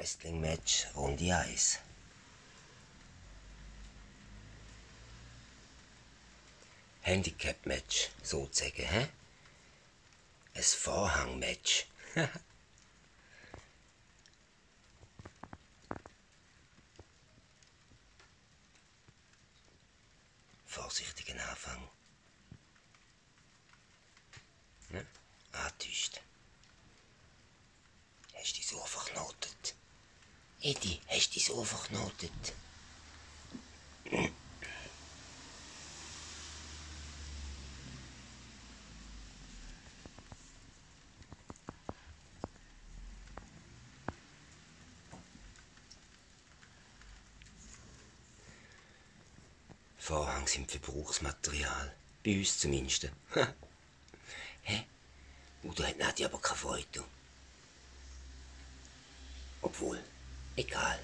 Wrestling-Match Runde 1. Handicap-Match, sozusagen, hä? Ein Vorhang-Match. Vorsichtigen Anfang. Ja? Antäuscht. Hast du dein Ohr verknotet? Eddie, hast du dein Ohr verknotet? Vorhänge sind Verbrauchsmaterial. Bei uns zumindest. Hä? Da hat Nadja aber keine Freude. Obwohl, egal.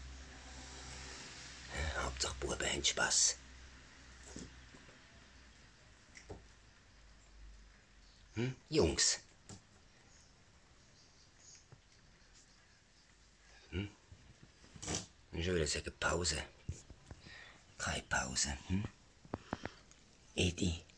Hauptsache Buben haben Spass. Jungs. Ich würde sagen Pause. Keine Pause. Eddie,